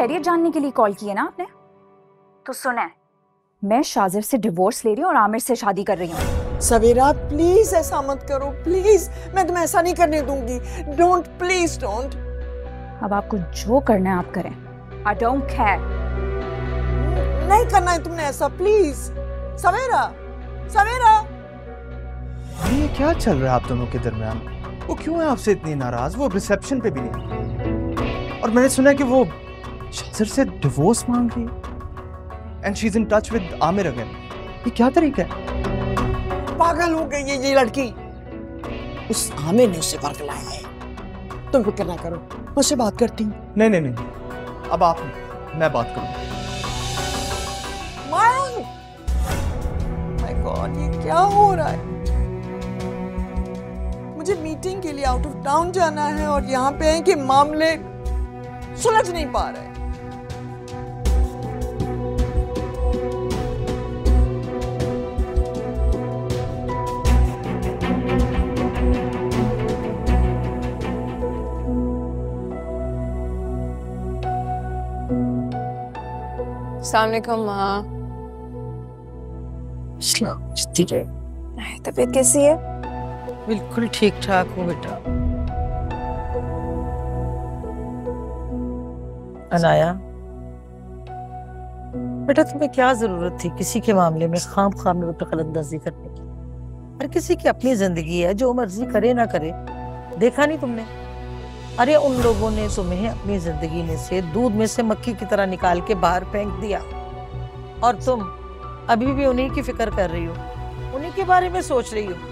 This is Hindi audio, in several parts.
खैरियत जानने के लिए कॉल की है ना आपने? तो सुने, मैं शाजिर से डिवोर्स ले रही हूँ और आमिर से शादी कर रही हूँ। सवेरा प्लीज ऐसा मत करो प्लीज, मैं तुम्हें ऐसा नहीं करने दूंगी। Don't, please don't. अब आपको जो करना है आप करें। I don't care. नहीं करना है तुमने ऐसा, प्लीज। सवेरा, सवेरा। ये क्या चल रहा है आप दोनों के दरमियान? वो क्यों है आपसे इतनी नाराज? वो रिसेप्शन पे भी नहीं, और मैंने सुना है कि वो शाजिर से डिवोर्स मांग रही है and she is in touch with Aamir again. ये क्या तरीका है? पागल हो गई है ये लड़की। उस आमिर ने उससे फर्क लाया है। तुम फिक्र ना करो, मुझसे बात करती हूँ। नहीं नहीं नहीं, अब आप नहीं, मैं बात करूँ। माय गॉड, ये क्या हो रहा है? मुझे मीटिंग के लिए आउट ऑफ टाउन जाना है और यहाँ पे है कि मामले सुलझ नहीं पा रहे। अस्सलाम वालेकुम माँ। तबीयत कैसी है? बिल्कुल ठीक ठाक हूँ बेटा। अनाया बेटा, तुम्हें क्या जरूरत थी किसी के मामले में खाम में दखलंदाजी करने की? हर किसी की अपनी जिंदगी है, जो मर्जी करे ना करे। देखा नहीं तुमने? अरे उन लोगों ने तुम्हें अपनी जिंदगी में से दूध में से मक्खी की तरह निकाल के बाहर फेंक दिया, और तुम अभी भी उन्हीं की फिक्र कर रही हो, उन्हीं के बारे में सोच रही हो।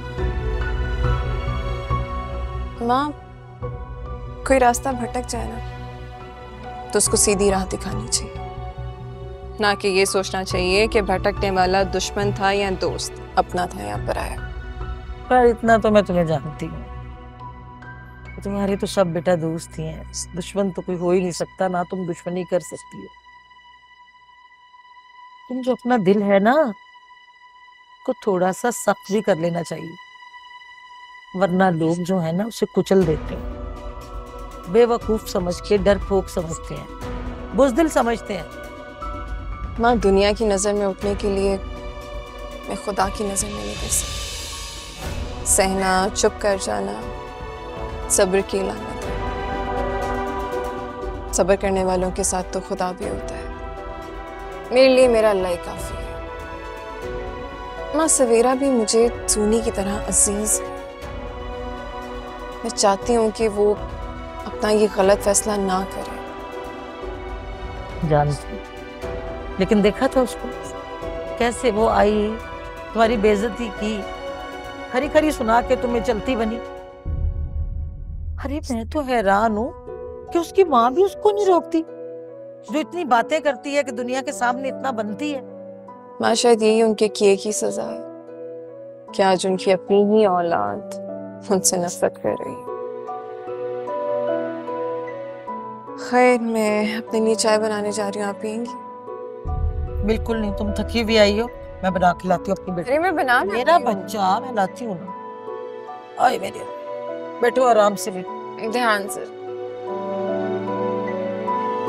माँ, कोई रास्ता भटक जाए ना तो उसको सीधी राह दिखानी चाहिए, ना कि ये सोचना चाहिए कि भटकने वाला दुश्मन था या दोस्त, अपना था या पराया। पर इतना तो मैं तुम्हें जानती हूँ, तुम्हारे तो सब बेटा दोस्त ही हैं, दुश्मन तो कोई हो ही नहीं सकता, ना तुम दुश्मनी कर सकती हो। तुम जो अपना दिल है ना, को थोड़ा सा सख्त भी कर लेना चाहिए, वरना लोग जो है ना उसे कुचल देते हैं, बेवकूफ समझ के, डरपोक समझते हैं, बुज़दिल समझते हैं। माँ, दुनिया की नजर में उठने के लिए मैं खुदा की नजर में नहीं कर सकती। सहना, चुप कर जाना सब्र की अलामत है। सब्र करने वालों के साथ तो खुदा भी होता है। मेरे लिए मेरा अल्लाह ही काफी है। माँ, सवेरा भी मुझे सूनी की तरह अजीज है। मैं चाहती हूँ कि वो अपना ये गलत फैसला ना करे। जानती, लेकिन देखा था उसको कैसे वो आई, तुम्हारी बेइज्जती की, खरी खरी सुना के तुम्हें चलती बनी। अरे मैं तो हैरान हूँ कि उसकी माँ भी उसको नहीं रोकती, जो इतनी बातें करती है कि दुनिया के सामने इतना बनती है। माँ, शायद यही उनके किए की सजा है कि आज उनकी अपनी ही औलाद मुझसे नफरत कर रही है। खैर, मैं अपने लिए चाय बनाने जा रही हूँ, आप पियेंगी? बिल्कुल नहीं, तुम थकी हुई आई हो, मैं बना के लाती हूँ अपनी बेटी। अरे मैं बना मेरा बच्चा, मैं लाती हूँ ना। आए मेरे, बैठो आराम से, बैठो ध्यान से।